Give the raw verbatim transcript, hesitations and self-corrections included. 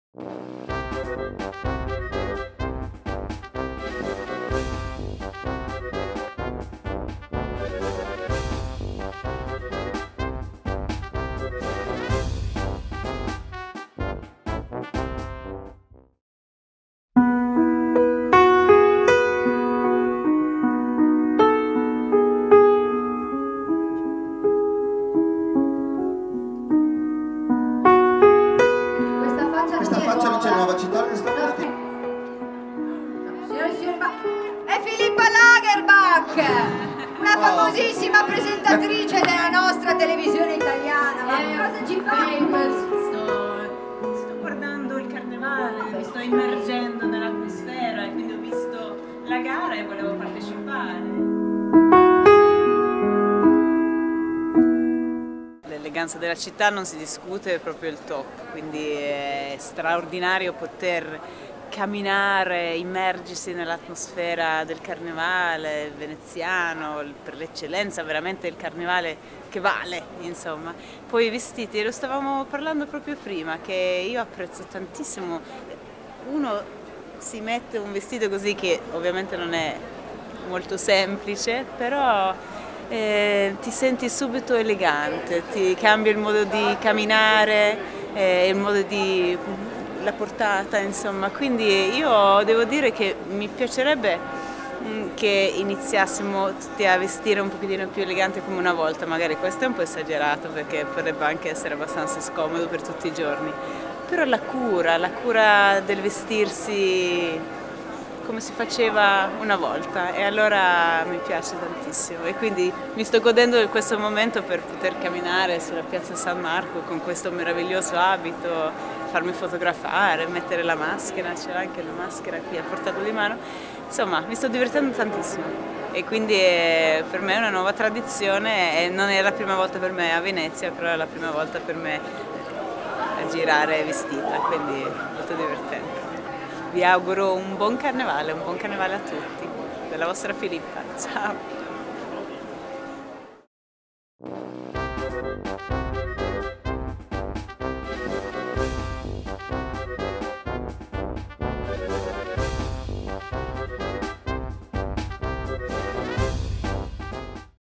Nuova città restaurati. Signore e signori, ma è Filippa Lagerbach, una Oh. famosissima presentatrice della nostra televisione italiana. Ma Eh, cosa ci fa? Sto, sto guardando il carnevale, mi sto immergendo nell'atmosfera e quindi ho visto la gara e volevo partecipare. L'eleganza della città non si discute, è proprio il top, quindi è straordinario poter camminare, immergersi nell'atmosfera del carnevale veneziano, per l'eccellenza veramente il carnevale che vale, insomma. Poi i vestiti, lo stavamo parlando proprio prima, che io apprezzo tantissimo. Uno si mette un vestito così che ovviamente non è molto semplice, però Eh, ti senti subito elegante, ti cambia il modo di camminare, eh, il modo di la portata, insomma, quindi io devo dire che mi piacerebbe mh, che iniziassimo tutti a vestire un pochettino più elegante come una volta, magari questo è un po' esagerato perché potrebbe anche essere abbastanza scomodo per tutti i giorni, però la cura, la cura del vestirsi come si faceva una volta e allora mi piace tantissimo e quindi mi sto godendo di questo momento per poter camminare sulla piazza San Marco con questo meraviglioso abito, farmi fotografare, mettere la maschera, c'è anche la maschera qui a portata di mano, insomma mi sto divertendo tantissimo e quindi è, per me è una nuova tradizione e non è la prima volta per me a Venezia, però è la prima volta per me a girare vestita, quindi è molto divertente. Vi auguro un buon carnevale, un buon carnevale a tutti, dalla vostra Filippa, ciao!